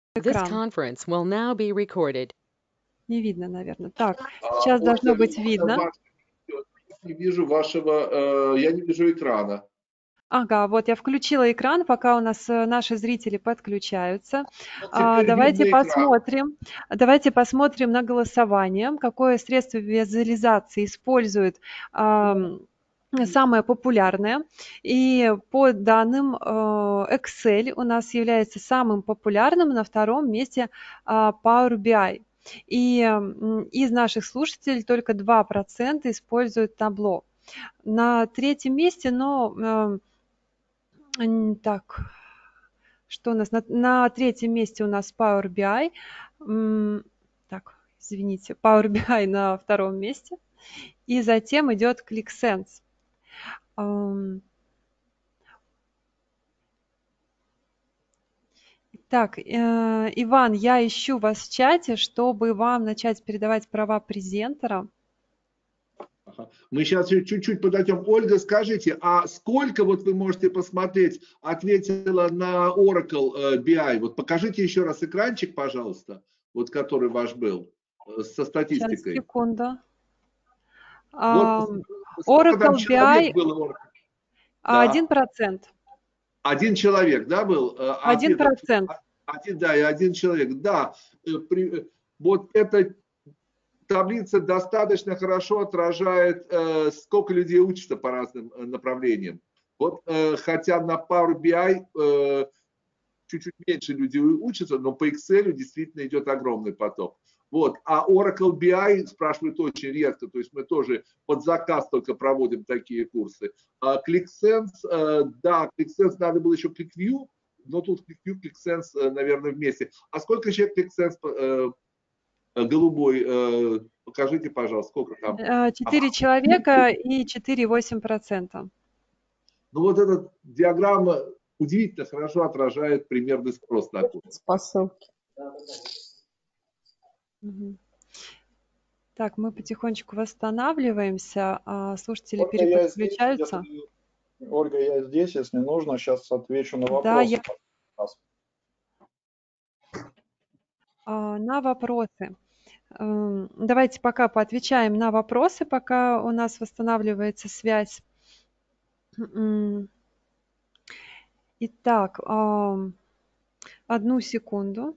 This экран. conference will now be recorded. Не видно, наверное. Так, сейчас должно быть видно. Не вижу вашего, я не вижу экрана. Ага, вот я включила экран, пока у нас наши зрители подключаются. Вот теперь Давайте видно экран. посмотрим на голосование, какое средство визуализации использует самое популярное. И по данным Excel у нас является самым популярным, на втором месте Power BI. И из наших слушателей только 2% используют табло. На третьем месте, но так, что у нас? На третьем месте у нас Power BI. Так, извините, Power BI на втором месте. И затем идет ClickSense. Так, Иван, я ищу вас в чате, чтобы вам начать передавать права презентера. Мы сейчас чуть-чуть подойдем. Ольга, скажите, а сколько вот вы можете посмотреть, ответила на Oracle BI? Вот покажите еще раз экранчик, пожалуйста, вот который ваш был, со статистикой. Сейчас, секунду. Вот Oracle BI было? 1%. Один человек, да, был? 1%. Один человек, да. Вот эта таблица достаточно хорошо отражает, сколько людей учатся по разным направлениям. Вот, хотя на Power BI чуть-чуть меньше людей учатся, но по Excel действительно идет огромный поток. Вот. А Oracle BI спрашивают очень редко, то есть мы тоже под заказ только проводим такие курсы. ClickSense, да, ClickSense надо было еще ClickView, но тут ClickView, ClickSense, наверное, вместе. А сколько человек ClickSense голубой, покажите, пожалуйста, сколько там? 4 человека и 4,8%. Ну вот эта диаграмма удивительно хорошо отражает примерный спрос на курс. По ссылке. Так, мы потихонечку восстанавливаемся, слушатели Ольга, переподключаются. Ольга, я здесь, если нужно, сейчас отвечу на вопросы. Да, на вопросы. Давайте пока поотвечаем на вопросы, пока у нас восстанавливается связь. Итак, одну секунду.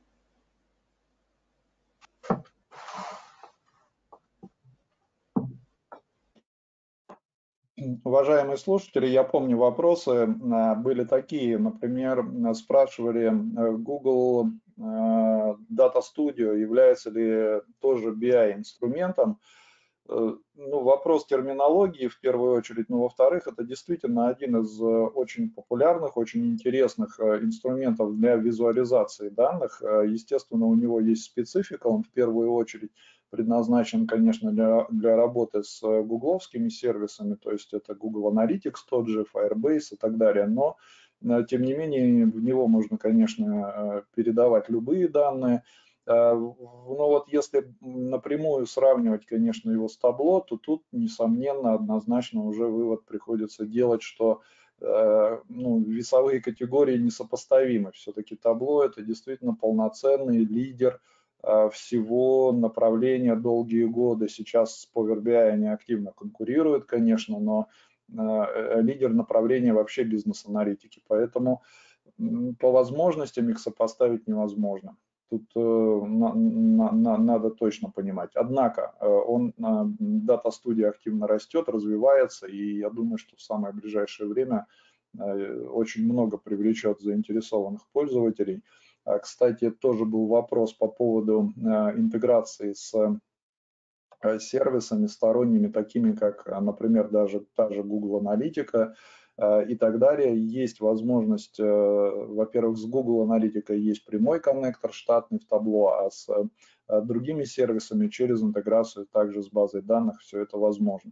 Уважаемые слушатели, я помню, вопросы были такие, например, спрашивали Google Data Studio, является ли тоже BI инструментом. Ну, вопрос терминологии в первую очередь, но во-вторых, это действительно один из очень популярных, очень интересных инструментов для визуализации данных. Естественно, у него есть специфика, он в первую очередь предназначен, конечно, для работы с гугловскими сервисами, то есть это Google Analytics, тот же Firebase и так далее, но тем не менее в него можно, конечно, передавать любые данные. Но вот если напрямую сравнивать, конечно, его с табло, то тут, несомненно, однозначно уже вывод приходится делать, что весовые категории несопоставимы. Все-таки табло – это действительно полноценный лидер всего направления долгие годы. Сейчас с Power BI они активно конкурируют, конечно, но лидер направления вообще бизнес-аналитики. Поэтому по возможностям их сопоставить невозможно. Тут надо точно понимать. Однако Data Studio активно растет, развивается, и я думаю, что в самое ближайшее время очень много привлечет заинтересованных пользователей. Кстати, тоже был вопрос по поводу интеграции с сервисами сторонними, такими как, например, даже та же Google Аналитика и так далее. Есть возможность, во-первых, с Google Аналитикой есть прямой коннектор штатный в табло, а с другими сервисами через интеграцию также с базой данных все это возможно.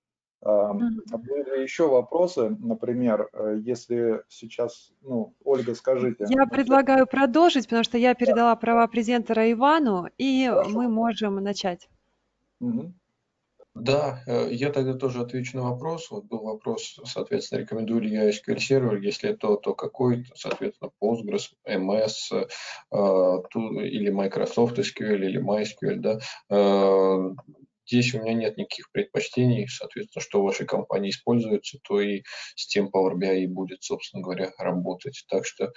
Были еще вопросы, например, если сейчас, Ольга, скажите. Я предлагаю продолжить, потому что я передала права презентера Ивану, и мы можем начать. Да, я тогда тоже отвечу на вопрос. Вот был вопрос, соответственно, рекомендую ли я SQL сервер, если то какой, соответственно, Postgres, MS или Microsoft SQL или MySQL, да. Здесь у меня нет никаких предпочтений, соответственно, что в вашей компании используется, то и с тем Power BI и будет, собственно говоря, работать. Так что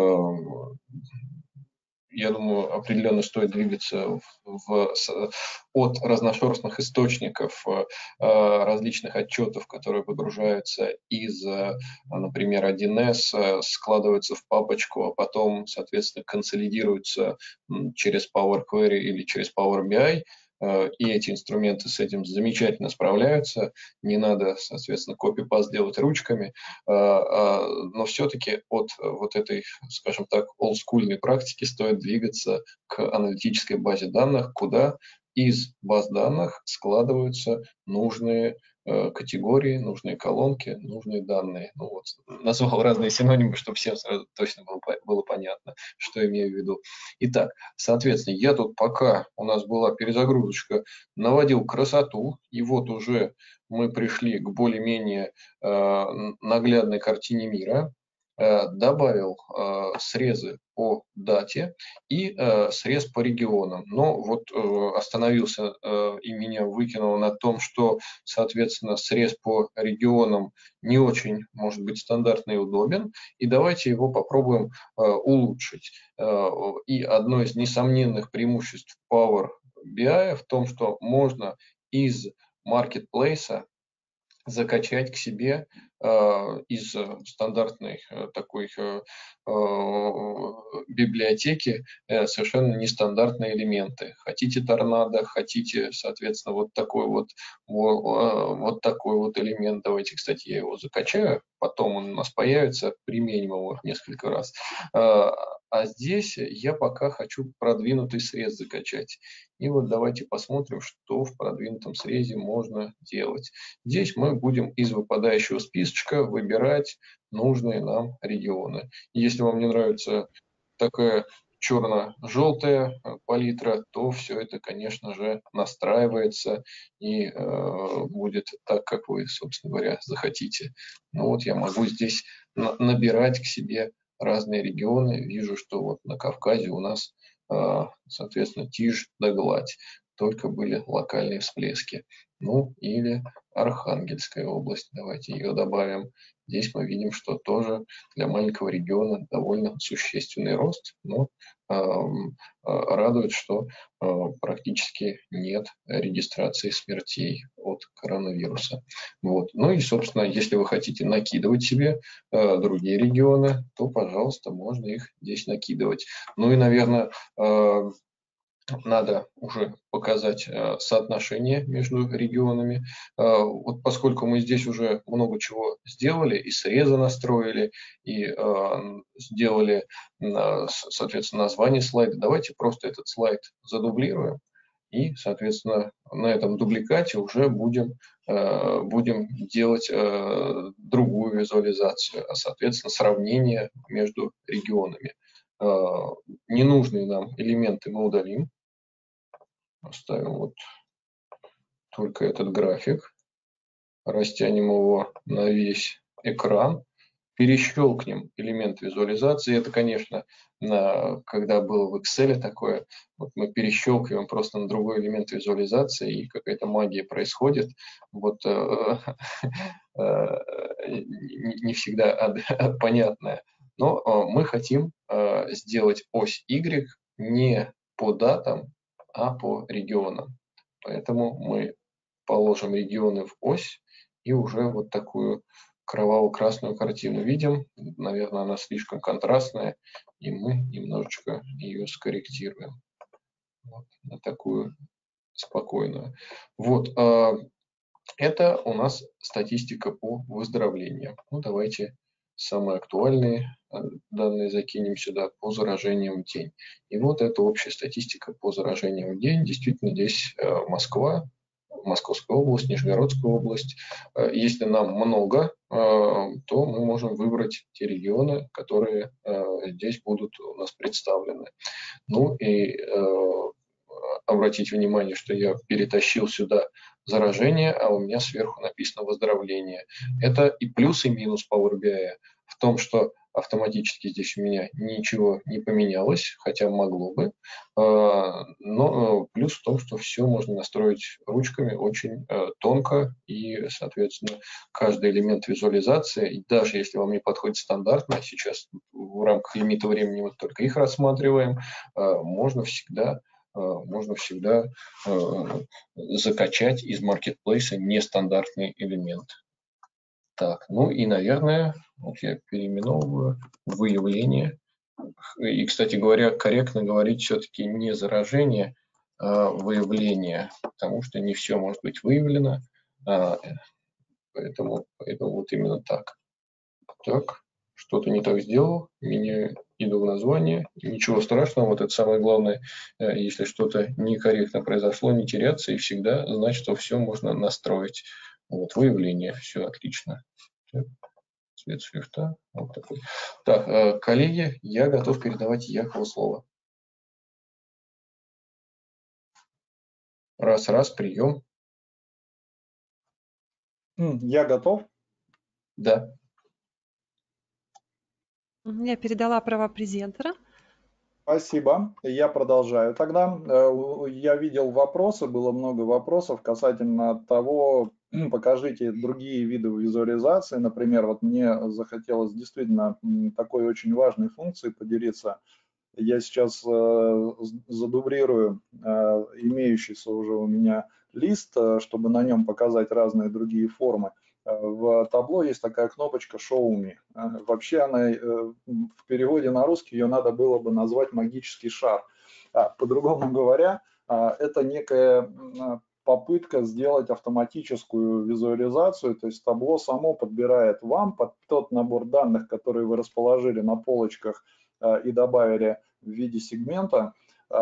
я думаю, определенно стоит двигаться от разношерстных источников, различных отчетов, которые выгружаются из, например, 1С, складываются в папочку, а потом, соответственно, консолидируются через Power Query или через Power BI. И эти инструменты с этим замечательно справляются. Не надо, соответственно, копипаст делать ручками. Но все-таки от вот этой, скажем так, олдскульной практики стоит двигаться к аналитической базе данных, куда из баз данных складываются нужные категории, нужные колонки, нужные данные. Ну вот, назвал разные синонимы, чтобы всем сразу точно было понятно, что имею в виду. Итак, соответственно, я тут пока у нас была перезагрузочка, наводил красоту, и вот уже мы пришли к более-менее наглядной картине мира, добавил срезы по дате и срез по регионам. Но вот остановился и меня выкинул на том, что, соответственно, срез по регионам не очень, может быть, стандартный и удобен, и давайте его попробуем улучшить. И одно из несомненных преимуществ Power BI в том, что можно из маркетплейса закачать к себе из стандартной такой библиотеки совершенно нестандартные элементы. Хотите торнадо, хотите, соответственно, вот такой вот элемент. Давайте, кстати, я его закачаю, потом он у нас появится, применим его несколько раз. А здесь я пока хочу продвинутый срез закачать. И вот давайте посмотрим, что в продвинутом срезе можно делать. Здесь мы будем из выпадающего списочка выбирать нужные нам регионы. Если вам не нравится такая черно-желтая палитра, то все это, конечно же, настраивается и будет так, как вы, собственно говоря, захотите. Ну вот я могу здесь набирать к себе разные регионы. Вижу, что вот на Кавказе у нас, соответственно, тишь да гладь. Только были локальные всплески. Ну, или Архангельская область. Давайте ее добавим. Здесь мы видим, что тоже для маленького региона довольно существенный рост, но радует, что практически нет регистрации смертей от коронавируса. Вот. Ну и, собственно, если вы хотите накидывать себе другие регионы, то, пожалуйста, можно их здесь накидывать. Ну и, наверное, надо уже показать соотношение между регионами. Вот поскольку мы здесь уже много чего сделали, и срезы настроили, и сделали, соответственно, название слайда, давайте просто этот слайд задублируем. И, соответственно, на этом дубликате уже будем делать другую визуализацию, а, соответственно, сравнение между регионами. Ненужные нам элементы мы удалим. Оставим вот только этот график. Растянем его на весь экран. Перещелкнем элемент визуализации. Это, конечно, когда было в Excel такое, вот мы перещелкиваем просто на другой элемент визуализации, и какая-то магия происходит. Вот не всегда понятная. Но мы хотим сделать ось Y не по датам, а по регионам. Поэтому мы положим регионы в ось и уже вот такую кроваво-красную картину видим. Наверное, она слишком контрастная, и мы немножечко ее скорректируем. Вот, на такую спокойную. Вот, это у нас статистика по выздоровлениям. Ну, давайте самые актуальные данные закинем сюда по заражениям в день. И вот это общая статистика по заражениям в день. Действительно, здесь Москва, Московская область, Нижегородская область. Если нам много, то мы можем выбрать те регионы, которые здесь будут у нас представлены. Ну и обратить внимание, что я перетащил сюда заражение, а у меня сверху написано выздоровление. Это и плюс, и минус Power BI в том, что автоматически здесь у меня ничего не поменялось, хотя могло бы, но плюс в том, что все можно настроить ручками очень тонко, и, соответственно, каждый элемент визуализации, и даже если вам не подходит стандартно, сейчас в рамках лимита времени мы только их рассматриваем, можно всегда закачать из маркетплейса нестандартный элемент. Так, ну и, наверное, вот я переименовываю выявление. И, кстати говоря, корректно говорить все-таки не заражение, а выявление, потому что не все может быть выявлено. Поэтому вот именно так. Так, что-то не так сделал, иду в название. Ничего страшного, вот это самое главное, если что-то некорректно произошло, не теряться и всегда знать, что все можно настроить. Вот, выявление, все отлично. Так, цвет шрифта, вот такой. Так, коллеги, я готов передавать Якову слово. Раз, прием. Я готов? Да. Я передала права презентера. Спасибо. Я продолжаю. Тогда я видел вопросы, было много вопросов касательно того, покажите другие виды визуализации. Например, вот мне захотелось действительно такой очень важной функцией поделиться. Я сейчас задублирую имеющийся уже у меня лист, чтобы на нем показать разные другие формы. В табло есть такая кнопочка «Show me». Вообще она в переводе на русский ее надо было бы назвать «магический шар». По-другому говоря, это некая попытка сделать автоматическую визуализацию, то есть табло само подбирает вам под тот набор данных, которые вы расположили на полочках и добавили в виде сегмента,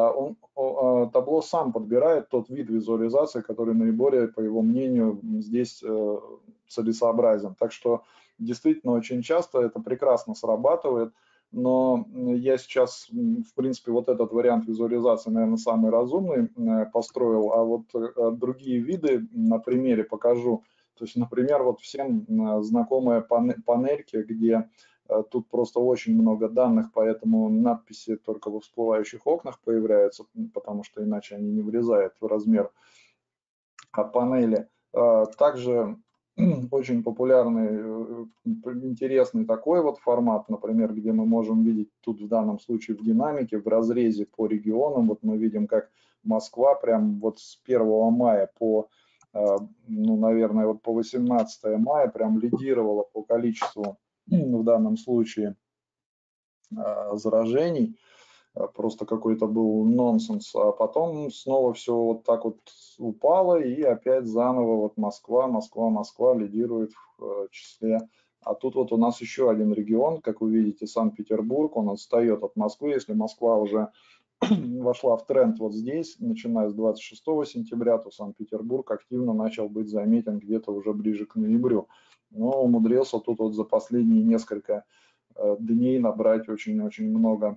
табло сам подбирает тот вид визуализации, который наиболее, по его мнению, здесь целесообразен. Так что действительно очень часто это прекрасно срабатывает, но я сейчас, в принципе, вот этот вариант визуализации, наверное, самый разумный построил, а вот другие виды на примере покажу. То есть, например, вот всем знакомые панельки, где тут просто очень много данных, поэтому надписи только во всплывающих окнах появляются, потому что иначе они не влезают в размер панели. Также очень популярный, интересный такой вот формат, например, где мы можем видеть тут в данном случае в динамике, в разрезе по регионам. Вот мы видим, как Москва прям вот с 1 мая по, ну, наверное, вот по 18 мая прям лидировала по количеству в данном случае заражений. Просто какой-то был нонсенс. А потом снова все вот так вот упало, и опять заново вот Москва лидирует в числе. А тут вот у нас еще один регион, как вы видите, Санкт-Петербург, он отстает от Москвы. Если Москва уже вошла в тренд вот здесь, начиная с 26 сентября, то Санкт-Петербург активно начал быть заметен где-то уже ближе к ноябрю. Но умудрился тут вот за последние несколько дней набрать очень-очень много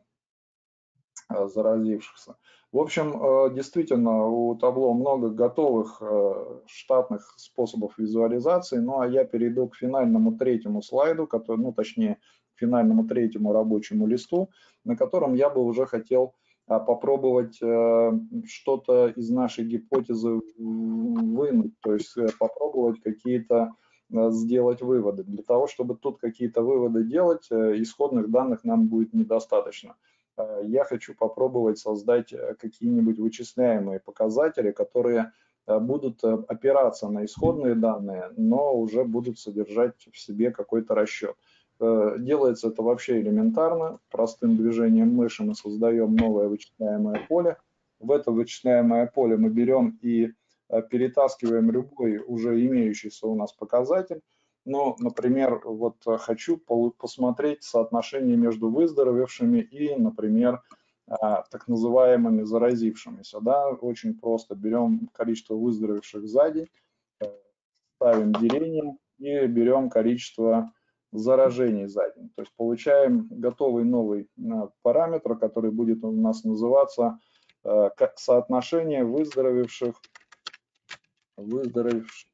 заразившихся. В общем, действительно, у табло много готовых штатных способов визуализации. Ну а я перейду к финальному третьему слайду, который, ну точнее, к финальному третьему рабочему листу, на котором я бы уже хотел попробовать что-то из нашей гипотезы вынуть, то есть попробовать какие-то сделать выводы. Для того, чтобы тут какие-то выводы делать, исходных данных нам будет недостаточно. Я хочу попробовать создать какие-нибудь вычисляемые показатели, которые будут опираться на исходные данные, но уже будут содержать в себе какой-то расчет. Делается это вообще элементарно. Простым движением мыши мы создаем новое вычисляемое поле. В это вычисляемое поле мы берем и перетаскиваем любой уже имеющийся у нас показатель. Ну, например, вот хочу посмотреть соотношение между выздоровевшими и, например, так называемыми заразившимися. Да? Очень просто берем количество выздоровевших за день, ставим деление и берем количество заражений за день. То есть получаем готовый новый параметр, который будет у нас называться как соотношение выздоровевших выздоровевших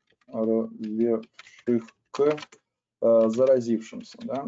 к заразившимся. Да?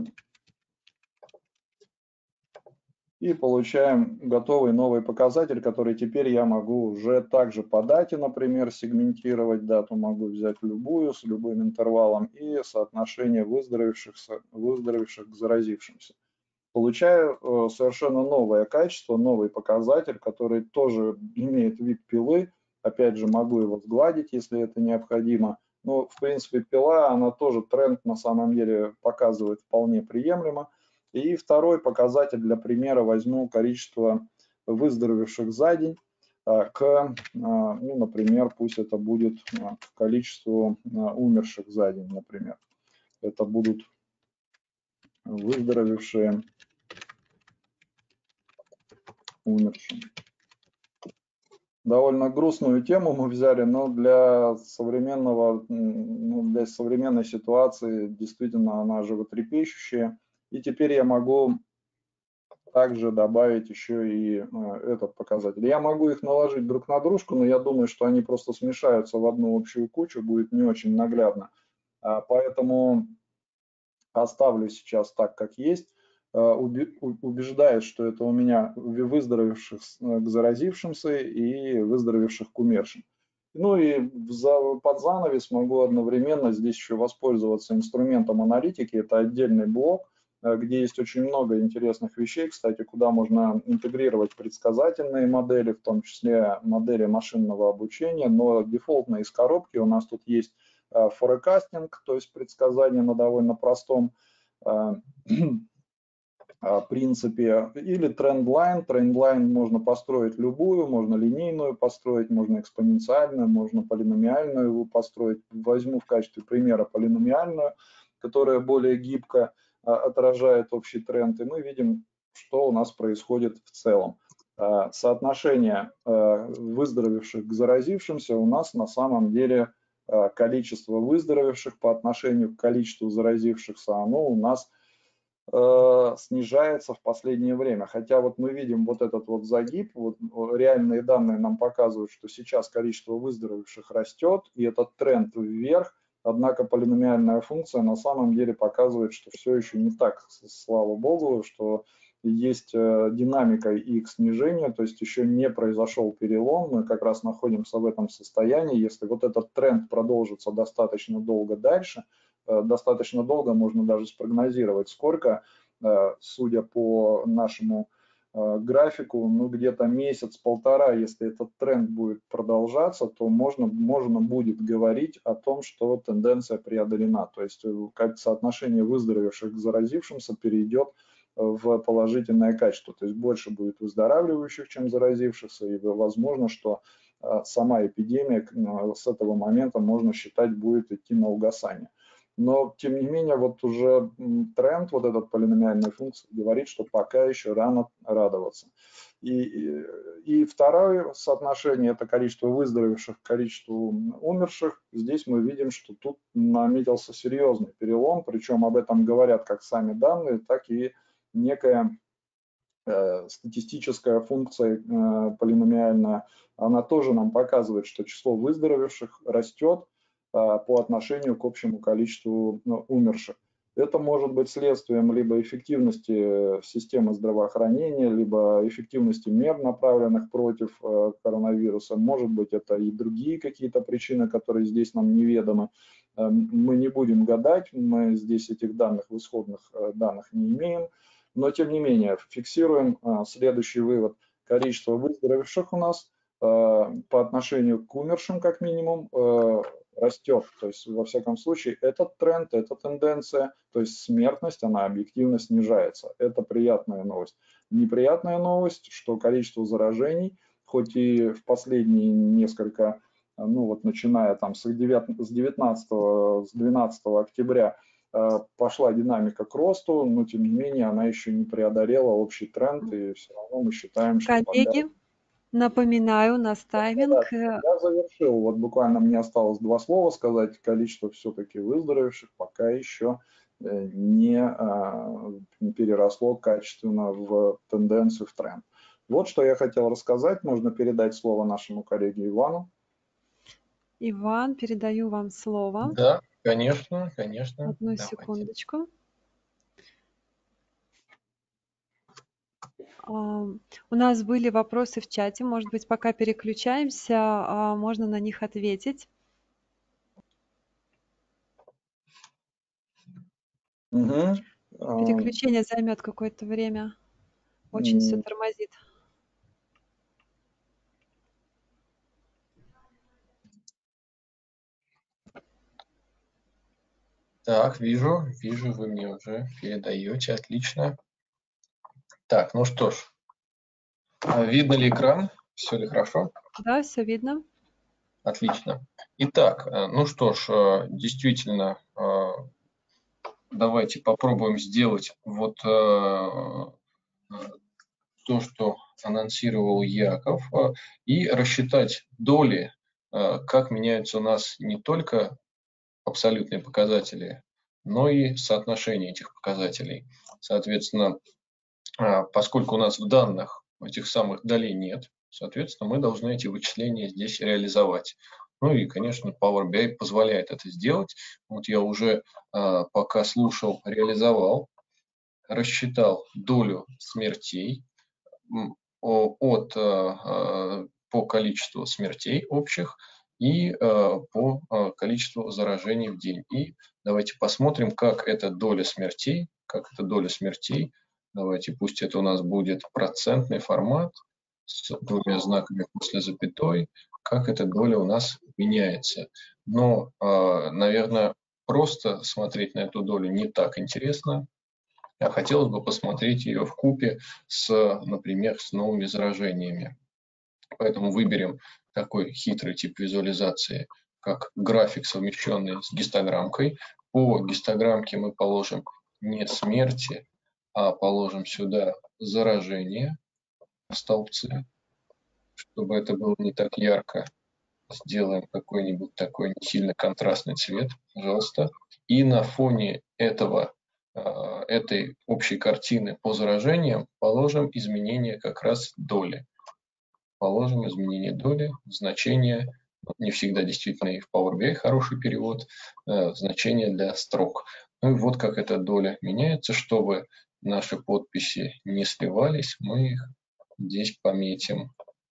И получаем готовый новый показатель, который теперь я могу уже также по дате, например, сегментировать дату, могу взять любую с любым интервалом и соотношение выздоровевших к заразившимся. Получаю совершенно новое качество, новый показатель, который тоже имеет вид пилы. Опять же, могу его сгладить, если это необходимо. Но, в принципе, пила, она тоже тренд на самом деле показывает вполне приемлемо. И второй показатель для примера возьму количество выздоровевших за день к, ну, например, пусть это будет к количеству умерших за день, например. Это будут выздоровевшие умершим. Довольно грустную тему мы взяли, но для современной ситуации действительно она животрепещущая. И теперь я могу также добавить еще и этот показатель. Я могу их наложить друг на дружку, но я думаю, что они просто смешаются в одну общую кучу, будет не очень наглядно. Поэтому оставлю сейчас так, как есть. Убеждаюсь, что это у меня выздоровевших к заразившимся и выздоровевших к умершим. Ну и под занавес могу одновременно здесь еще воспользоваться инструментом аналитики. Это отдельный блок, где есть очень много интересных вещей, кстати, куда можно интегрировать предсказательные модели, в том числе модели машинного обучения, но дефолтно из коробки у нас тут есть форекастинг, то есть предсказание на довольно простом принципе, или трендлайн. Трендлайн можно построить любую, можно линейную построить, можно экспоненциальную, можно полиномиальную построить. Возьму в качестве примера полиномиальную, которая более гибко отражает общий тренд, и мы видим, что у нас происходит в целом. Соотношение выздоровевших к заразившимся у нас на самом деле количество выздоровевших по отношению к количеству заразившихся, оно у нас снижается в последнее время. Хотя вот мы видим вот этот вот загиб, вот реальные данные нам показывают, что сейчас количество выздоровевших растет, и этот тренд вверх, однако полиномиальная функция на самом деле показывает, что все еще не так, слава богу, что есть динамика и к снижению, то есть еще не произошел перелом, мы как раз находимся в этом состоянии. Если вот этот тренд продолжится достаточно долго дальше, достаточно долго можно даже спрогнозировать, сколько, судя по нашему графику, ну где-то месяц-полтора, если этот тренд будет продолжаться, то можно будет говорить о том, что тенденция преодолена, то есть как соотношение выздоровевших к заразившимся перейдет в положительное качество, то есть больше будет выздоравливающих, чем заразившихся, и возможно, что сама эпидемия с этого момента, можно считать, будет идти на угасание. Но, тем не менее, вот уже тренд вот этот полиномиальной функции говорит, что пока еще рано радоваться. И второе соотношение – это количество выздоровевших к количеству умерших. Здесь мы видим, что тут наметился серьезный перелом, причем об этом говорят как сами данные, так и некая статистическая функция полиномиальная. Она тоже нам показывает, что число выздоровевших растет по отношению к общему количеству умерших. Это может быть следствием либо эффективности системы здравоохранения, либо эффективности мер, направленных против коронавируса. Может быть, это и другие какие-то причины, которые здесь нам неведомы. Мы не будем гадать, мы здесь этих данных в исходных данных не имеем. Но, тем не менее, фиксируем следующий вывод. Количество выздоровевших у нас по отношению к умершим, как минимум, растет. То есть, во всяком случае, этот тренд, эта тенденция, то есть смертность, она объективно снижается. Это приятная новость. Неприятная новость, что количество заражений, хоть и в последние несколько, ну вот начиная там с 12 октября, пошла динамика к росту, но тем не менее она еще не преодолела общий тренд, и все равно мы считаем, что... Коллеги, напоминаю, у нас тайминг. Я завершил, вот буквально мне осталось 2 слова сказать. Количество все-таки выздоровевших пока еще не переросло качественно в тенденцию, в тренд. Вот что я хотел рассказать. Можно передать слово нашему коллеге Ивану. Иван, передаю вам слово. Да, конечно, конечно. Одну Давайте. секундочку. У нас были вопросы в чате. Может быть, пока переключаемся, можно на них ответить. Угу. Переключение займет какое-то время. Очень все тормозит. Так, вижу, вы мне уже передаете, отлично. Так, ну что ж, видно ли экран? Все ли хорошо? Да, все видно. Отлично. Итак, ну что ж, действительно, давайте попробуем сделать вот то, что анонсировал Яков, и рассчитать доли, как меняются у нас не только абсолютные показатели, но и соотношение этих показателей. Соответственно, поскольку у нас в данных этих самых долей нет, соответственно, мы должны эти вычисления здесь реализовать. Ну и, конечно, Power BI позволяет это сделать. Вот я уже, пока слушал, реализовал, рассчитал долю смертей по количеству смертей общих и по количеству заражений в день. И давайте посмотрим, как эта доля смертей, давайте пусть это у нас будет процентный формат с двумя знаками после запятой, как эта доля у нас меняется. Но, наверное, просто смотреть на эту долю не так интересно. Хотелось бы посмотреть ее вкупе с, например, с новыми заражениями. Поэтому выберем такой хитрый тип визуализации, как график, совмещенный с гистограммкой. По гистограммке мы положим не смерти, а положим сюда заражение, столбцы, чтобы это было не так ярко. Сделаем какой-нибудь такой не сильно контрастный цвет, пожалуйста. И на фоне этой общей картины по заражениям положим изменения как раз доли. Положим изменение доли, значение, не всегда действительно и в Power BI хороший перевод, значение для строк. Ну и вот как эта доля меняется, чтобы наши подписи не сливались, мы их здесь пометим.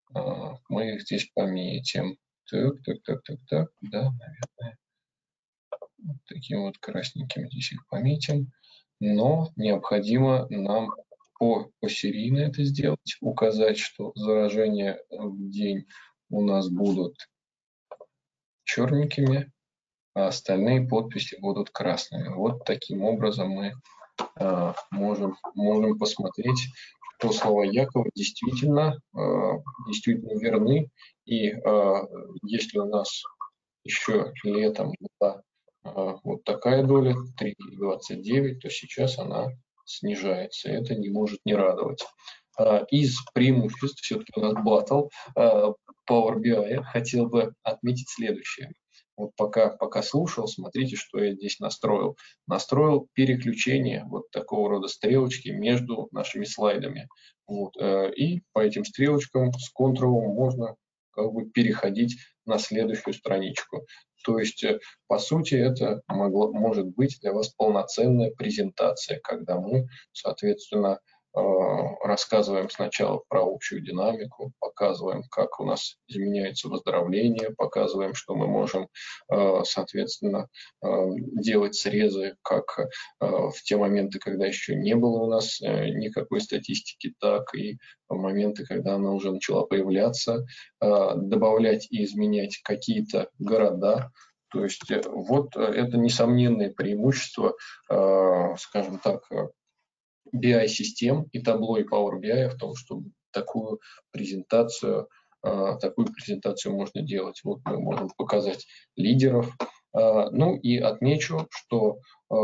Так, да, наверное. Вот таким вот красненьким здесь их пометим. Но необходимо нам посерийно это сделать, указать, что заражения в день у нас будут черненькими, а остальные подписи будут красными. Вот таким образом мы можем посмотреть, что слова Якова действительно верны. И если у нас еще летом была вот такая доля 3,29, то сейчас она снижается. Это не может не радовать. Из преимуществ, все-таки у нас батл Power BI, хотел бы отметить следующее. Вот пока слушал, смотрите, что я здесь настроил. Настроил переключение вот такого рода стрелочки между нашими слайдами. Вот, и по этим стрелочкам с контролом можно как бы переходить на следующую страничку. То есть, по сути, это может быть для вас полноценная презентация, когда мы, соответственно, рассказываем сначала про общую динамику, показываем, как у нас изменяется выздоровление, показываем, что мы можем, соответственно, делать срезы, как в те моменты, когда еще не было у нас никакой статистики, так и в моменты, когда она уже начала появляться, добавлять и изменять какие-то города. То есть вот это несомненное преимущество, скажем так, BI-систем и табло и Power BI в том, что такую презентацию можно делать. Вот мы можем показать лидеров. Ну и отмечу, что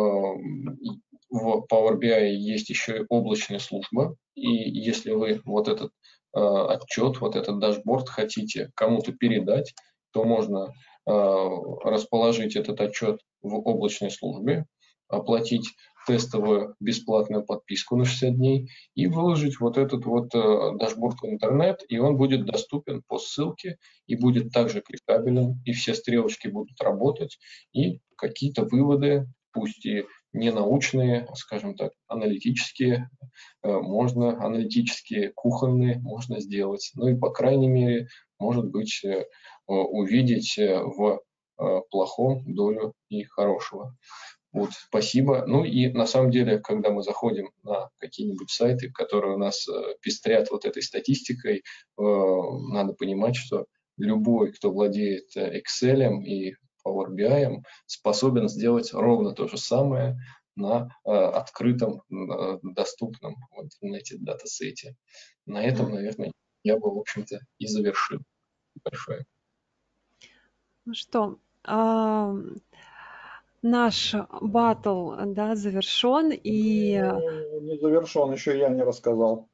в Power BI есть еще и облачная служба. И если вы вот этот отчет, вот этот дашборд хотите кому-то передать, то можно расположить этот отчет в облачной службе. оплатить тестовую бесплатную подписку на 60 дней и выложить вот этот вот дашборд в интернет, и он будет доступен по ссылке и будет также кликабелен, и все стрелочки будут работать, и какие-то выводы, пусть и не научные, скажем так, аналитические, аналитические, кухонные можно сделать. Ну и, по крайней мере, может быть, увидеть в плохом долю и хорошего. Вот, спасибо. Ну и на самом деле, когда мы заходим на какие-нибудь сайты, которые у нас пестрят вот этой статистикой, надо понимать, что любой, кто владеет Excel и Power BI, способен сделать ровно то же самое на открытом, доступном в интернете датасете. На этом, наверное, я бы, в общем-то, и завершил. Большое. Ну что, наш батл, да, завершен, и... Не завершен, еще я не рассказал.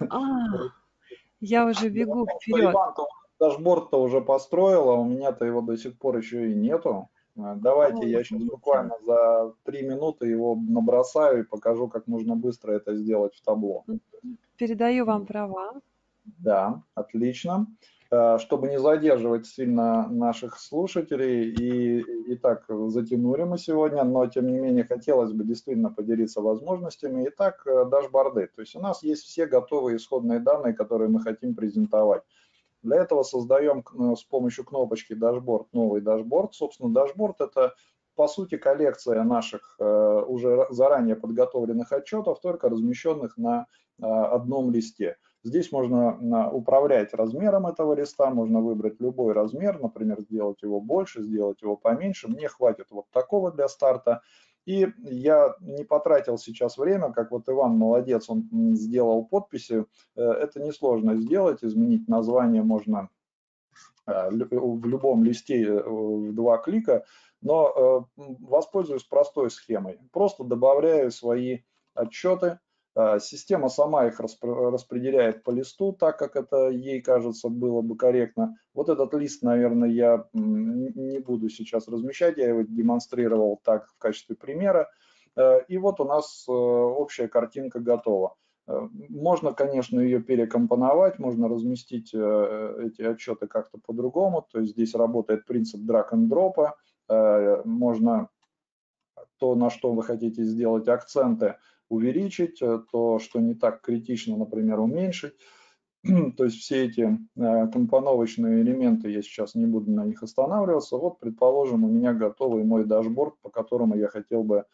Я уже бегу вперед. Иван-то дашборд-то уже построил, а у меня-то его до сих пор еще и нету. Давайте я сейчас буквально за 3 минуты его набросаю и покажу, как можно быстро это сделать в табло. Передаю вам права. Да, отлично. Чтобы не задерживать сильно наших слушателей, и так затянули мы сегодня, но тем не менее хотелось бы действительно поделиться возможностями. Итак, дашборды. То есть у нас есть все готовые исходные данные, которые мы хотим презентовать. Для этого создаем с помощью кнопочки «Дашборд» новый дашборд. Собственно, дашборд – это, по сути, коллекция наших уже заранее подготовленных отчетов, только размещенных на одном листе. Здесь можно управлять размером этого листа, можно выбрать любой размер, например, сделать его больше, сделать его поменьше. Мне хватит вот такого для старта. И я не потратил сейчас время, как вот Иван молодец, он сделал подписи. Это несложно сделать, изменить название можно в любом листе в 2 клика, но воспользуюсь простой схемой. Просто добавляю свои отчеты. Система сама их распределяет по листу, так как это ей кажется было бы корректно. Вот этот лист, наверное, я не буду сейчас размещать, я его демонстрировал так в качестве примера. И вот у нас общая картинка готова. Можно, конечно, ее перекомпоновать, можно разместить эти отчеты как-то по-другому. То есть здесь работает принцип drag-and-drop. Можно то, на что вы хотите сделать акценты, увеличить, то, что не так критично, например, уменьшить. То есть все эти компоновочные элементы, я сейчас не буду на них останавливаться. Вот, предположим, у меня готовый мой дашборд, по которому я хотел бы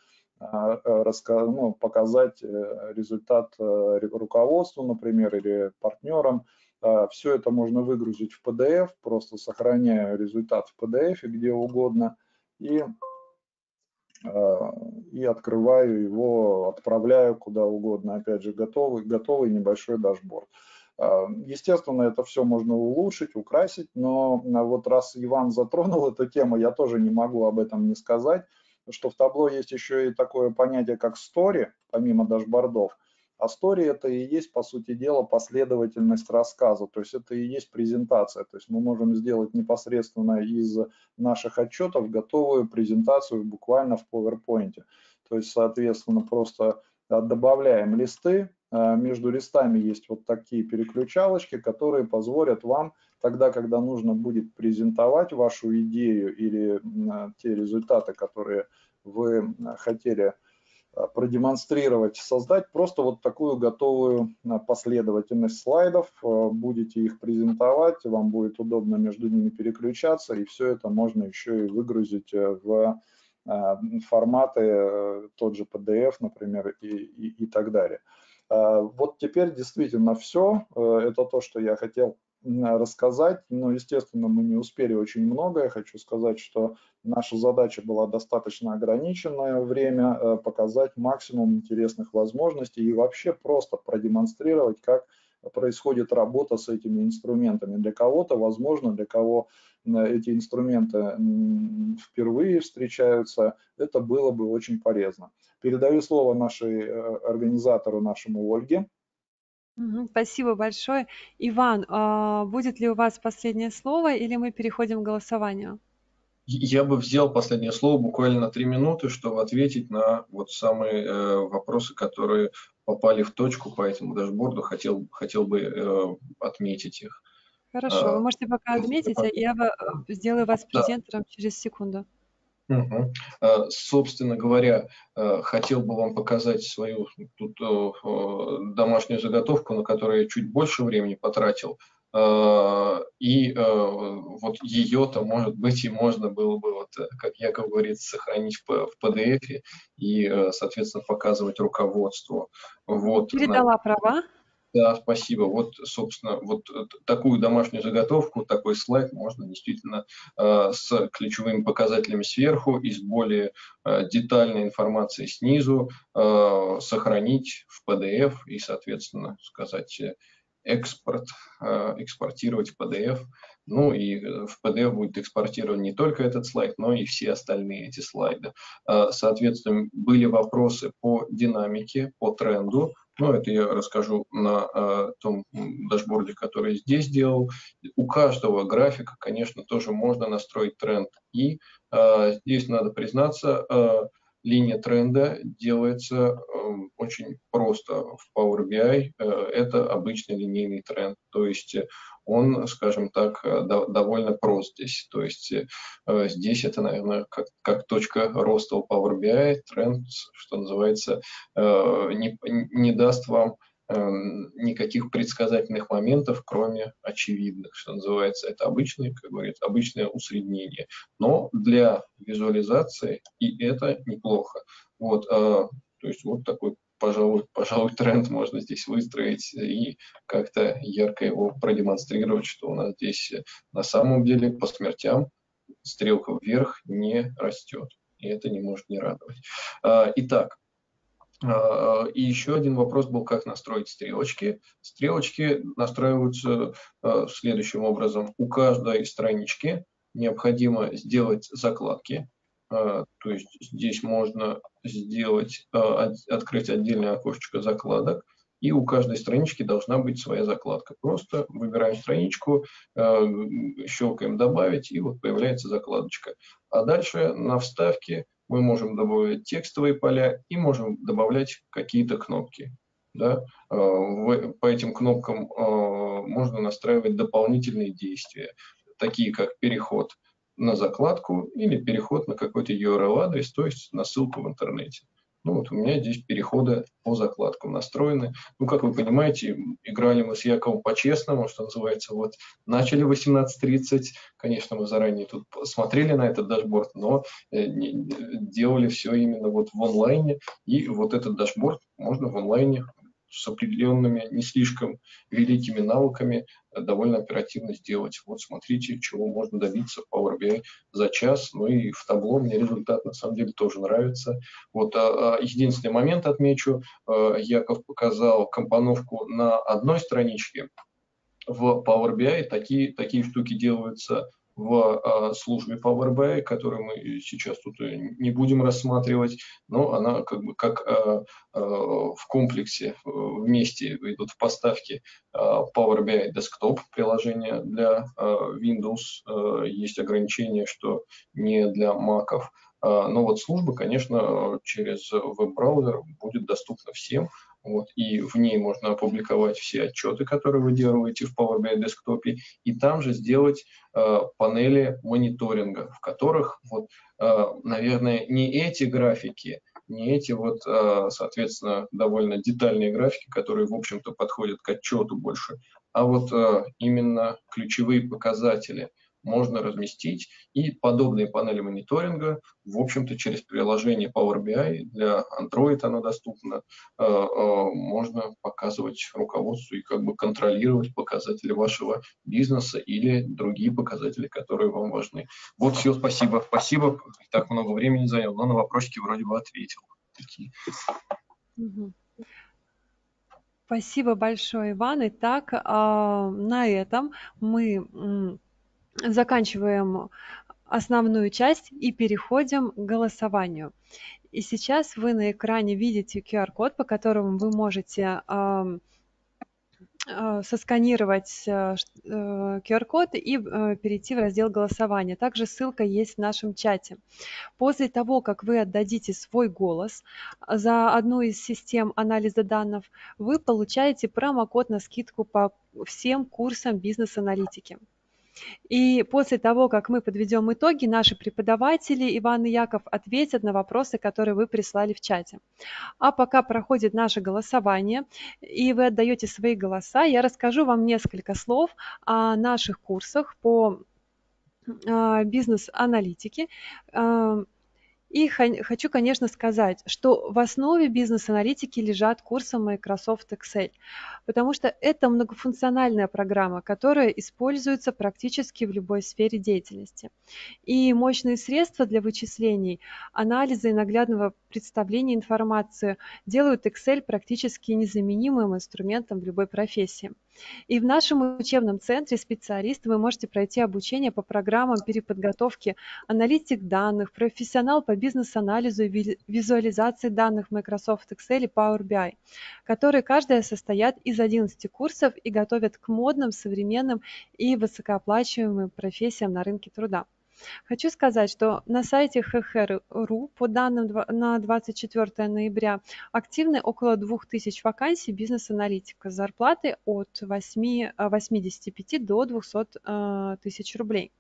показать результат руководству, например, или партнерам. Все это можно выгрузить в PDF, просто сохраняю результат в PDF где угодно и открываю его, отправляю куда угодно. Опять же, готовый небольшой дашборд. Естественно, это все можно улучшить, украсить, но вот раз Иван затронул эту тему, я тоже не могу об этом не сказать, что в табло есть еще и такое понятие, как story, помимо дашбордов. А story это и есть, по сути дела, последовательность рассказа, то есть это и есть презентация. То есть мы можем сделать непосредственно из наших отчетов готовую презентацию буквально в PowerPoint. То есть, соответственно, просто добавляем листы, между листами есть вот такие переключалочки, которые позволят вам тогда, когда нужно будет презентовать вашу идею или те результаты, которые вы хотели продемонстрировать, создать просто вот такую готовую последовательность слайдов, будете их презентовать, вам будет удобно между ними переключаться, и все это можно еще и выгрузить в форматы, тот же PDF, например, и так далее. Вот теперь действительно все, это то, что я хотел рассказать, но, естественно, мы не успели очень много. Я хочу сказать, что наша задача была достаточно ограниченное время, показать максимум интересных возможностей и вообще просто продемонстрировать, как происходит работа с этими инструментами. Для кого-то, возможно, для кого эти инструменты впервые встречаются, это было бы очень полезно. Передаю слово нашей организатору, нашему Ольге. Спасибо большое. Иван, будет ли у вас последнее слово или мы переходим к голосованию? Я бы взял последнее слово буквально на 3 минуты, чтобы ответить на вот самые вопросы, которые попали в точку по этому дашборду. Хотел бы отметить их. Хорошо, вы можете пока отметить, а я сделаю вас презентером через секунду. Угу. Собственно говоря, хотел бы вам показать свою тут домашнюю заготовку, на которую я чуть больше времени потратил. И вот ее-то, может быть, и можно было бы, вот, как Яков говорит, сохранить в PDF и, соответственно, показывать руководству. Вот, Передала права. Да, спасибо. Вот, собственно, вот такую домашнюю заготовку, такой слайд можно действительно с ключевыми показателями сверху и с более детальной информацией снизу сохранить в PDF и, соответственно, сказать экспортировать в PDF. Ну и в PDF будет экспортирован не только этот слайд, но и все остальные эти слайды. Соответственно, были вопросы по динамике, по тренду. Ну, это я расскажу на том дашборде, который здесь делал. У каждого графика, конечно, тоже можно настроить тренд. И здесь надо признаться, линия тренда делается очень просто в Power BI. Это обычный линейный тренд. То есть он, скажем так, довольно прост здесь. То есть здесь это, наверное, как точка роста у Power BI. Тренд, что называется, не даст вам никаких предсказательных моментов, кроме очевидных, что называется. Это обычное, как говорится, обычное усреднение. Но для визуализации и это неплохо. Вот, то есть вот такой, пожалуй, тренд можно здесь выстроить и как-то ярко его продемонстрировать, что у нас здесь на самом деле по смертям стрелка вверх не растет. И это не может не радовать. Итак, и еще один вопрос был, как настроить стрелочки. Стрелочки настраиваются следующим образом. У каждой странички необходимо сделать закладки. То есть здесь можно открыть отдельное окошечко закладок. И у каждой странички должна быть своя закладка. Просто выбираем страничку, щелкаем «Добавить», и вот появляется закладочка. А дальше на вставке мы можем добавлять текстовые поля и можем добавлять какие-то кнопки. Да? По этим кнопкам можно настраивать дополнительные действия, такие как переход на закладку или переход на какой-то URL-адрес, то есть на ссылку в интернете. Ну вот у меня здесь переходы по закладкам настроены. Ну, как вы понимаете, играли мы с Яковом по-честному, что называется. Вот начали в 18:30. Конечно, мы заранее тут смотрели на этот дашборд, но делали все именно вот в онлайне. И вот этот дашборд можно в онлайне с определенными, не слишком великими навыками довольно оперативно сделать. Вот смотрите, чего можно добиться в Power BI за час. Ну и в табло мне результат на самом деле тоже нравится. Вот единственный момент отмечу. Яков показал компоновку на одной страничке. В Power BI такие штуки делаются в службе Power BI, которую мы сейчас тут не будем рассматривать, но она как в комплексе вместе идут в поставке Power BI Desktop приложение для Windows. Есть ограничение, что не для Mac'ов. Но вот служба, конечно, через веб-браузер будет доступна всем. Вот, и в ней можно опубликовать все отчеты, которые вы делаете в Power BI Desktop, и там же сделать панели мониторинга, в которых, вот, наверное, не эти графики, не эти вот, соответственно, довольно детальные графики, которые, в общем-то, подходят к отчету больше, а вот именно ключевые показатели можно разместить, и подобные панели мониторинга, в общем-то, через приложение Power BI, для Android оно доступно, можно показывать руководству и как бы контролировать показатели вашего бизнеса или другие показатели, которые вам важны. Вот все, спасибо. Спасибо, так много времени занял, но на вопросики вроде бы ответил. Спасибо большое, Иван. Итак, на этом мы заканчиваем основную часть и переходим к голосованию. И сейчас вы на экране видите QR-код, по которому вы можете сосканировать QR-код и перейти в раздел голосования. Также ссылка есть в нашем чате. После того, как вы отдадите свой голос за одну из систем анализа данных, вы получаете промокод на скидку по всем курсам бизнес-аналитики. И после того, как мы подведем итоги, наши преподаватели Иван и Яков ответят на вопросы, которые вы прислали в чате. А пока проходит наше голосование, и вы отдаете свои голоса, я расскажу вам несколько слов о наших курсах по бизнес-аналитике. И хочу, конечно, сказать, что в основе бизнес-аналитики лежат курсы Microsoft Excel, потому что это многофункциональная программа, которая используется практически в любой сфере деятельности. И мощные средства для вычислений, анализа и наглядного представления информации делают Excel практически незаменимым инструментом в любой профессии. И в нашем учебном центре специалисты вы можете пройти обучение по программам переподготовки аналитик данных, профессионал по бизнес-анализу и визуализации данных Microsoft Excel и Power BI, которые каждая состоят из 11 курсов и готовят к модным, современным и высокооплачиваемым профессиям на рынке труда. Хочу сказать, что на сайте ХХР.ру по данным на 24 ноября активны около 2000 вакансий бизнес-аналитика с зарплатой от 85 до 200 тысяч рублей.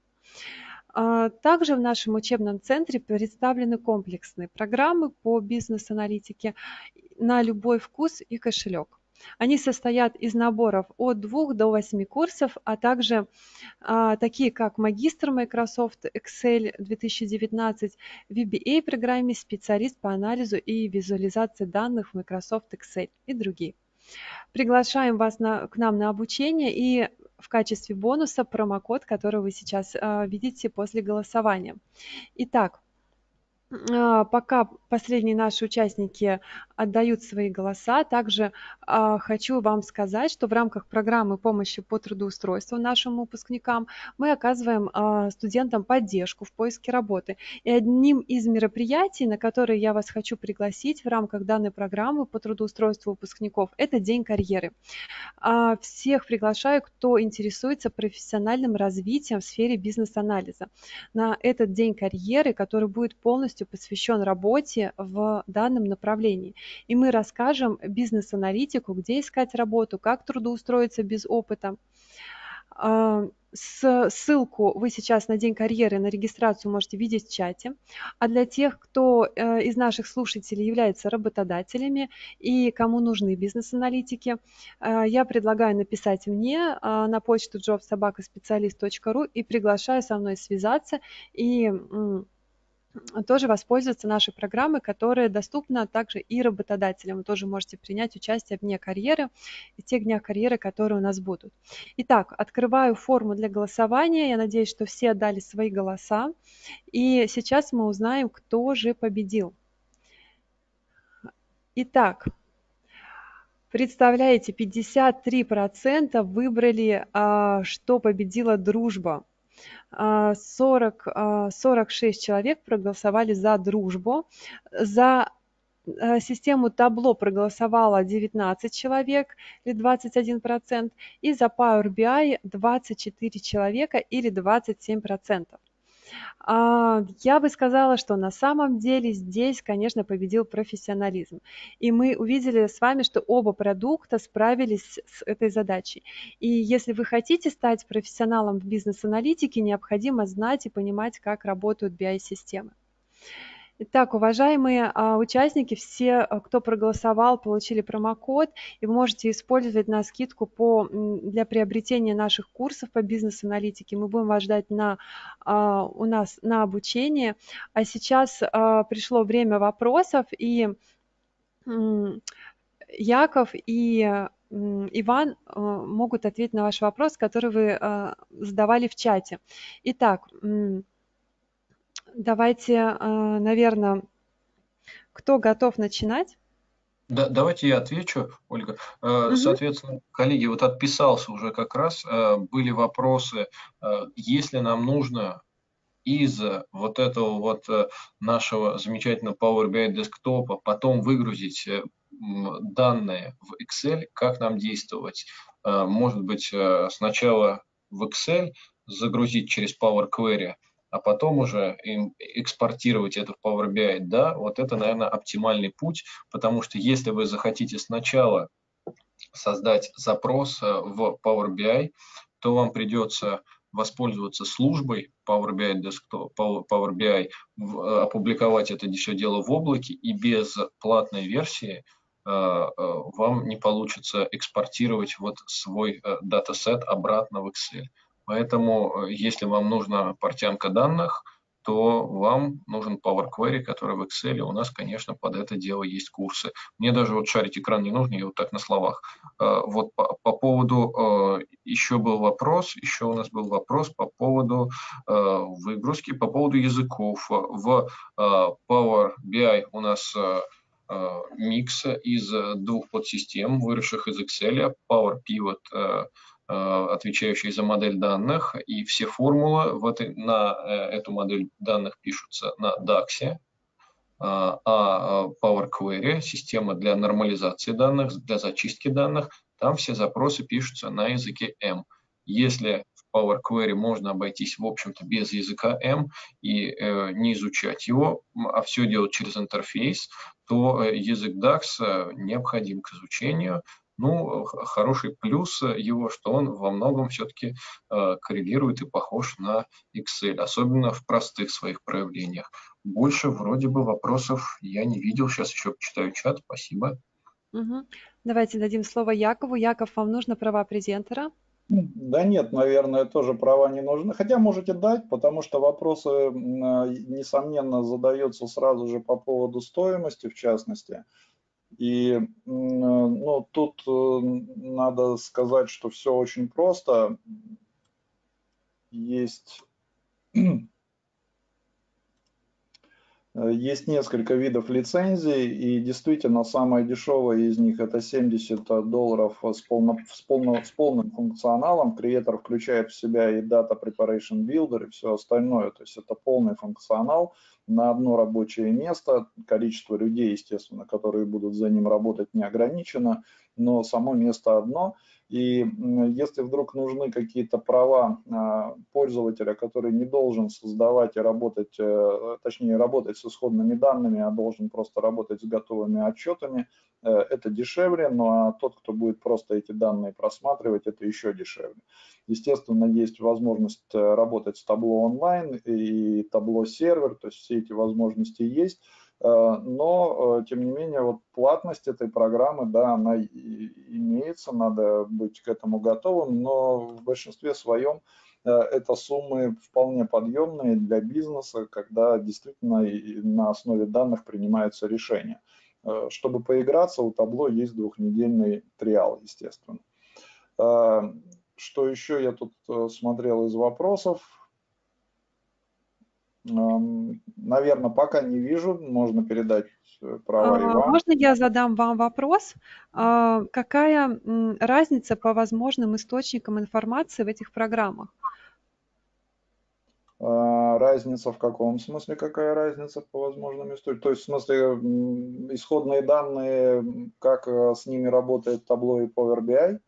Также в нашем учебном центре представлены комплексные программы по бизнес-аналитике на любой вкус и кошелек. Они состоят из наборов от 2 до 8 курсов, а также такие как магистр Microsoft Excel 2019, VBA программе, специалист по анализу и визуализации данных в Microsoft Excel и другие. Приглашаем вас к нам на обучение и в качестве бонуса промокод, который вы сейчас видите после голосования. Итак, пока последние наши участники отдают свои голоса, также хочу вам сказать, что в рамках программы помощи по трудоустройству нашим выпускникам мы оказываем студентам поддержку в поиске работы. И одним из мероприятий, на которые я вас хочу пригласить в рамках данной программы по трудоустройству выпускников, это День карьеры. Всех приглашаю, кто интересуется профессиональным развитием в сфере бизнес-анализа, на этот День карьеры, который будет полностью посвящен работе в данном направлении. И мы расскажем бизнес-аналитику, где искать работу, как трудоустроиться без опыта. Ссылку вы сейчас на День карьеры, на регистрацию можете видеть в чате. А для тех, кто из наших слушателей является работодателями и кому нужны бизнес-аналитики, я предлагаю написать мне на почту jobsobakaspecialist.ru и приглашаю со мной связаться и тоже воспользоваться нашей программой, которая доступна также и работодателям. Вы тоже можете принять участие в Дне карьеры и тех днях карьеры, которые у нас будут. Итак, открываю форму для голосования. Я надеюсь, что все отдали свои голоса. И сейчас мы узнаем, кто же победил. Итак, представляете, 53% выбрали, что победила дружба. 46 человек проголосовали за дружбу. За систему табло проголосовало 19 человек или 21%. И за Power BI 24 человека или 27%. Я бы сказала, что на самом деле здесь, конечно, победил профессионализм. И мы увидели с вами, что оба продукта справились с этой задачей. И если вы хотите стать профессионалом в бизнес-аналитике, необходимо знать и понимать, как работают BI-системы. Итак, уважаемые участники, все, кто проголосовал, получили промокод, и вы можете использовать на скидку для приобретения наших курсов по бизнес-аналитике. Мы будем вас ждать у нас на обучение. А сейчас пришло время вопросов, и Яков и Иван могут ответить на ваш вопрос, который вы задавали в чате. Итак, давайте, наверное, кто готов начинать? Да, давайте я отвечу, Ольга. Соответственно, коллеги, вот отписался уже как раз, были вопросы, если нам нужно из вот этого вот нашего замечательного Power BI десктопа потом выгрузить данные в Excel, как нам действовать. может быть, сначала в Excel загрузить через Power Query, а потом уже экспортировать это в Power BI, да, вот это, наверное, оптимальный путь, потому что если вы захотите сначала создать запрос в Power BI, то вам придется воспользоваться службой Power BI Desktop, Power BI, опубликовать это все дело в облаке, и без платной версии вам не получится экспортировать вот свой датасет обратно в Excel. Поэтому, если вам нужна портянка данных, то вам нужен Power Query, который в Excel. У нас, конечно, под это дело есть курсы. Мне даже вот шарить экран не нужно, я вот так на словах. Вот по поводу, еще у нас был вопрос по поводу выгрузки, по поводу языков. В Power BI у нас микс из двух подсистем, выросших из Excel, Power Pivot, отвечающий за модель данных, и все формулы на эту модель данных пишутся на DAX, а Power Query, система для нормализации данных, для зачистки данных, там все запросы пишутся на языке M. Если в Power Query можно обойтись, в общем-то, без языка M и не изучать его, а все делать через интерфейс, то язык DAX необходим к изучению. Ну, хороший плюс его, что он во многом все-таки коррелирует и похож на Excel, особенно в простых своих проявлениях. Больше вроде бы вопросов я не видел. Сейчас еще почитаю чат. Спасибо. Давайте дадим слово Якову. Яков, вам нужно права презентера? Да нет, наверное, тоже права не нужны. Хотя можете дать, потому что вопросы, несомненно, задаются сразу же по поводу стоимости, в частности. И ну, тут надо сказать, что все очень просто. Есть несколько видов лицензий, и действительно самая дешевая из них это $70 с полным функционалом. Креатор включает в себя и Data Preparation Builder, и все остальное. То есть это полный функционал на одно рабочее место. Количество людей, естественно, которые будут за ним работать, не ограничено, но само место одно. И если вдруг нужны какие-то права пользователя, который не должен создавать и работать, точнее работать с исходными данными, а должен просто работать с готовыми отчетами, это дешевле, ну а тот, кто будет просто эти данные просматривать, это еще дешевле. Естественно, есть возможность работать с табло онлайн и табло сервер, то есть все эти возможности есть. Но, тем не менее, вот платность этой программы, да, она имеется, надо быть к этому готовым, но в большинстве своем это суммы вполне подъемные для бизнеса, когда действительно на основе данных принимаются решения. Чтобы поиграться, у табло есть двухнедельный триал, естественно. Что еще я тут смотрел из вопросов? Наверное, пока не вижу, можно передать права Ивану. Можно я задам вам вопрос? Какая разница по возможным источникам информации в этих программах? Разница в каком смысле? Какая разница по возможным источникам? То есть, в смысле, исходные данные, как с ними работает табло и Power BI?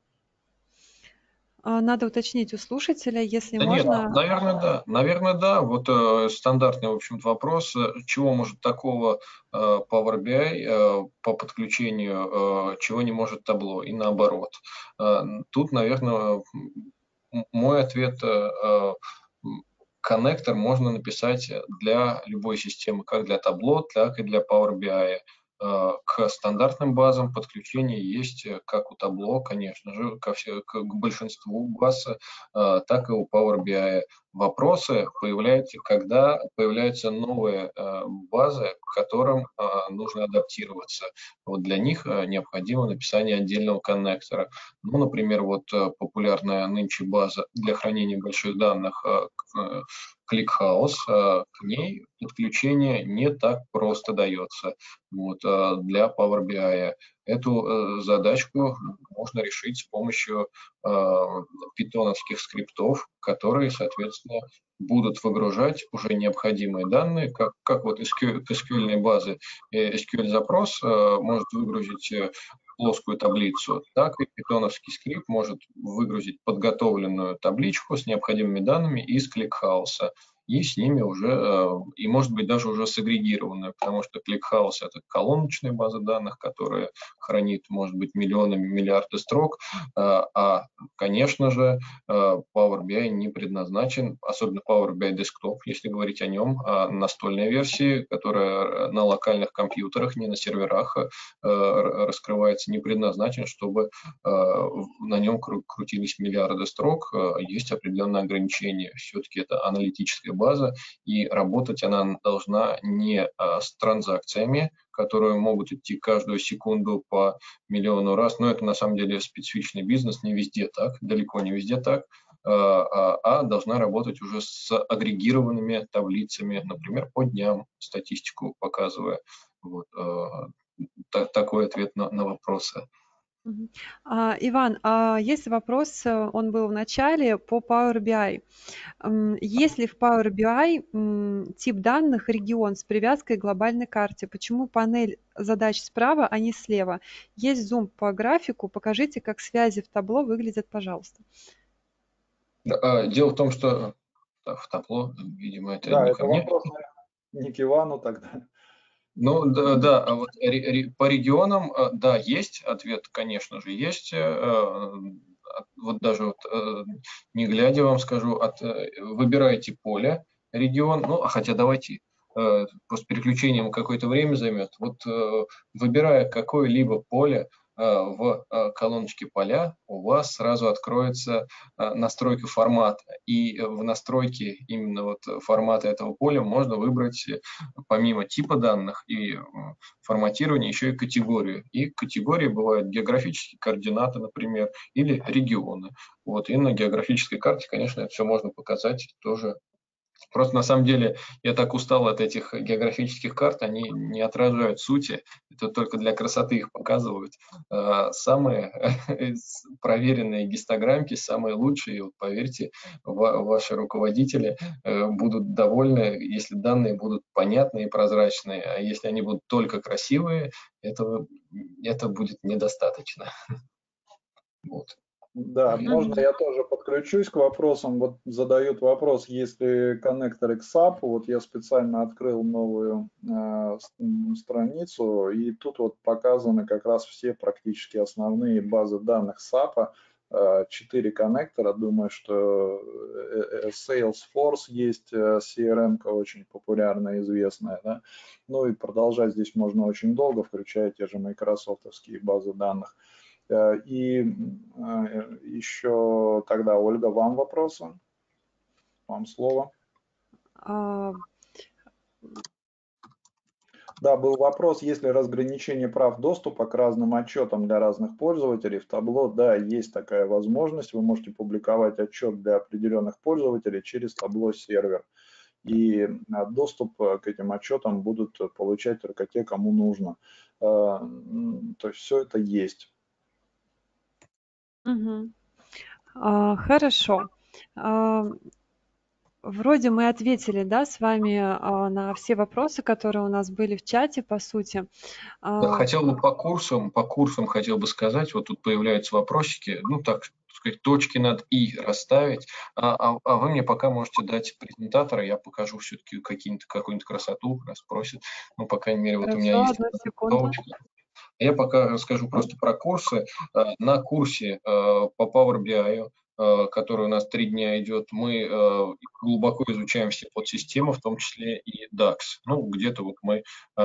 Надо уточнить у слушателя, если Да можно. Нет, наверное, да. Вот стандартный, в общем-то, вопрос, чего может такого Power BI по подключению, чего не может табло, и наоборот. Тут, наверное, мой ответ: коннектор можно написать для любой системы, как для табло, так и для Power BI. К стандартным базам подключение есть как у табло, конечно же, к большинству баз, так и у Power BI. Вопросы появляются, когда появляются новые базы, к которым нужно адаптироваться. Вот для них необходимо написание отдельного коннектора. Ну, например, вот популярная нынче база для хранения больших данных ClickHouse, к ней подключение не так просто дается. Вот, для Power BI. Эту задачку можно решить с помощью питоновских скриптов, которые, соответственно, будут выгружать уже необходимые данные, как вот к SQL базы SQL-запрос может выгрузить плоскую таблицу, так и питоновский скрипт может выгрузить подготовленную табличку с необходимыми данными из ClickHouse. И с ними уже, и может быть даже уже сагрегированную, потому что ClickHouse — это колоночная база данных, которая хранит, может быть, миллионами, миллиарды строк, конечно же, Power BI не предназначен, особенно Power BI Desktop, если говорить о нем, настольной версии, которая на локальных компьютерах, не на серверах раскрывается, не предназначен, чтобы на нем крутились миллиарды строк. Есть определенные ограничения. Все-таки это аналитическая база, и работать она должна не с транзакциями, которые могут идти каждую секунду по миллиону раз, но это на самом деле специфичный бизнес, не везде так, далеко не везде так, а должна работать уже с агрегированными таблицами, например, по дням, статистику показывая. Вот, такой ответ на вопросы. Иван, есть вопрос, он был в начале по Power BI. Есть ли в Power BI тип данных регион с привязкой к глобальной карте? Почему панель задач справа, а не слева? Есть зум по графику, покажите, как связи в табло выглядят, пожалуйста. Дело в том, что в табло, видимо, это Да, не это ко мне. вопрос, наверное, не к Ивану тогда. Ну да, а вот по регионам, да, есть ответ, конечно же, есть. Вот даже вот, не глядя вам скажу, выбираете поле, регион, ну, хотя давайте, просто переключением какое-то время займет. Вот выбирая какое-либо поле в колоночке поля, у вас сразу откроется настройка формата. И в настройке именно вот формата этого поля можно выбрать помимо типа данных и форматирования еще и категорию. И категории бывают географические координаты, например, или регионы. Вот. И на географической карте, конечно, это все можно показать тоже. Просто на самом деле я так устал от этих географических карт, они не отражают сути, это только для красоты их показывают. Самые проверенные гистограммки, самые лучшие, вот поверьте, ваши руководители будут довольны, если данные будут понятные и прозрачные, а если они будут только красивые, это будет недостаточно. Вот. Да, можно я тоже подключусь к вопросам. Вот задают вопрос, есть ли коннекторы к SAP. Вот я специально открыл новую страницу, и тут вот показаны как раз все практически основные базы данных SAP. 4 коннектора, думаю, что Salesforce есть, CRM-ка очень популярная, известная, да? Ну и продолжать здесь можно очень долго, включая те же майкрософтовские базы данных. И еще тогда, Ольга, вам вопросы? Вам слово. Да, был вопрос, есть ли разграничение прав доступа к разным отчетам для разных пользователей в табло. Да, есть такая возможность. Вы можете публиковать отчет для определенных пользователей через табло сервер. И доступ к этим отчетам будут получать только те, кому нужно. То есть все это есть. Хорошо. Вроде мы ответили, да, с вами на все вопросы, которые у нас были в чате, по сути. Хотел бы по курсам хотел бы сказать, вот тут появляются вопросики, ну так сказать, точки над «и» расставить, а вы мне пока можете дать презентатора, я покажу все-таки какую-нибудь красоту, раз просят, ну, по крайней мере, вот у меня есть одну секунду. Я пока расскажу просто про курсы. На курсе по Power BI, который у нас 3 дня идет, мы глубоко изучаем все подсистемы, в том числе и DAX. Ну, где-то вот мы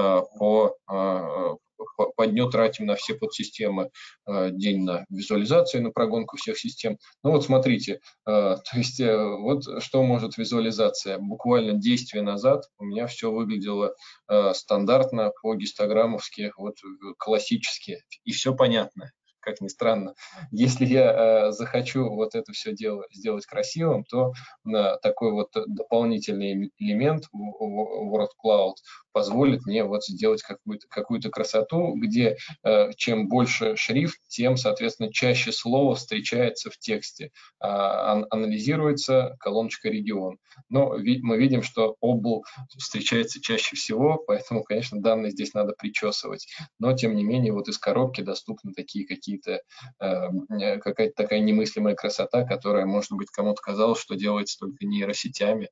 по дню тратим на все подсистемы день на визуализацию, на прогонку всех систем. Ну вот смотрите, то есть вот что может визуализация. Буквально действие назад у меня все выглядело стандартно, по гистограммовски, вот классически, и все понятно. как ни странно. Если я захочу вот это все дело сделать красивым, то такой вот дополнительный элемент Word Cloud позволит мне вот сделать какую-то красоту, где чем больше шрифт, тем, соответственно, чаще слово встречается в тексте, анализируется колоночка регион. Но мы видим, что обл встречается чаще всего, поэтому, конечно, данные здесь надо причесывать. Но, тем не менее, вот из коробки доступны такие какие-то, какая-то такая немыслимая красота, которая, может быть, кому-то казалось, что делается только нейросетями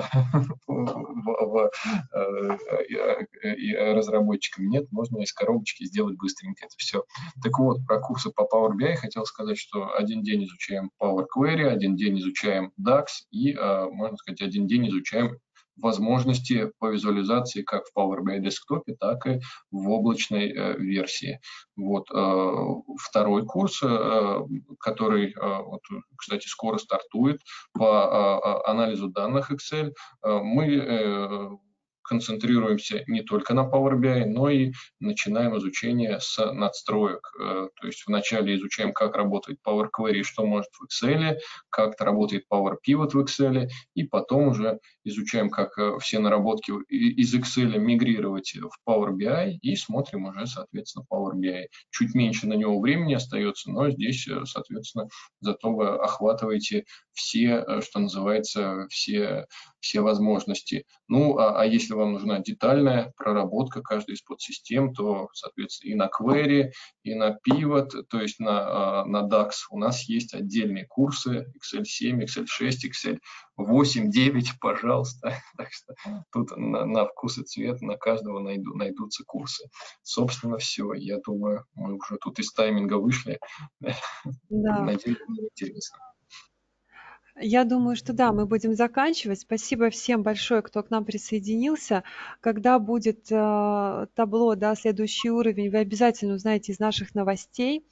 разработчиками. Нет, можно из коробочки сделать быстренько это все. Так вот, про курсы по Power BI хотел сказать, что один день изучаем Power Query, один день изучаем DAX и, можно сказать, один день изучаем возможности по визуализации как в Power BI Desktop, так и в облачной версии. Вот. Второй курс, который, вот, кстати, скоро стартует по анализу данных Excel, мы концентрируемся не только на Power BI, но и начинаем изучение с надстроек. То есть вначале изучаем, как работает Power Query, что может в Excel, как работает Power Pivot в Excel, и потом уже изучаем, как все наработки из Excel мигрировать в Power BI, и смотрим уже, соответственно, Power BI. Чуть меньше на него времени остается, но здесь, соответственно, зато вы охватываете все, что называется, все возможности. Ну, а если вам нужна детальная проработка каждой из подсистем, то, соответственно, и на Query, и на Pivot, то есть на DAX у нас есть отдельные курсы Excel 7, Excel 6, Excel 8, 9, пожалуйста. Так что тут на вкус и цвет на каждого найдутся курсы. Собственно, все. Я думаю, мы уже тут из тайминга вышли. Да. Надеюсь, было интересно. Я думаю, что да, мы будем заканчивать. Спасибо всем большое, кто к нам присоединился. Когда будет табло, да, следующий уровень, вы обязательно узнаете из наших новостей.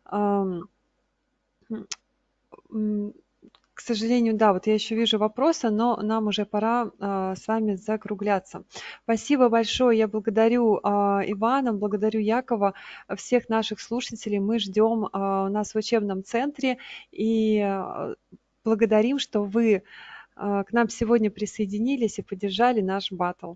К сожалению, да, вот я еще вижу вопросы, но нам уже пора с вами закругляться. Спасибо большое. Я благодарю Ивана, благодарю Якова, всех наших слушателей. Мы ждем у нас в учебном центре и благодарим, что вы к нам сегодня присоединились и поддержали наш баттл.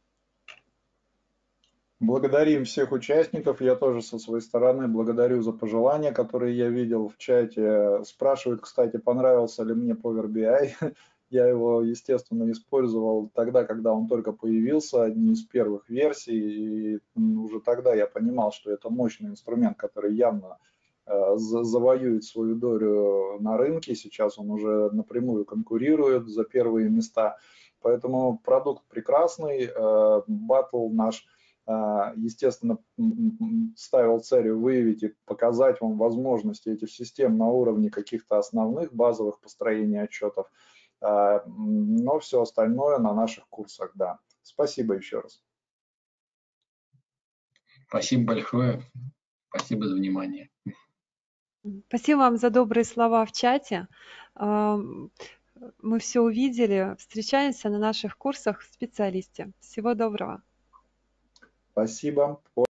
Благодарим всех участников. Я тоже со своей стороны благодарю за пожелания, которые я видел в чате. Спрашивают, кстати, понравился ли мне Power BI. Я его, естественно, использовал тогда, когда он только появился, одни из первых версий. И уже тогда я понимал, что это мощный инструмент, который явно завоюет свою долю на рынке. Сейчас он уже напрямую конкурирует за первые места. Поэтому продукт прекрасный. Батл наш, естественно, ставил целью выявить и показать вам возможности этих систем на уровне каких-то основных базовых построений отчетов, но все остальное на наших курсах, да. Спасибо еще раз. Спасибо большое. Спасибо за внимание. Спасибо вам за добрые слова в чате. Мы все увидели. Встречаемся на наших курсах в специалисте. Всего доброго. Спасибо.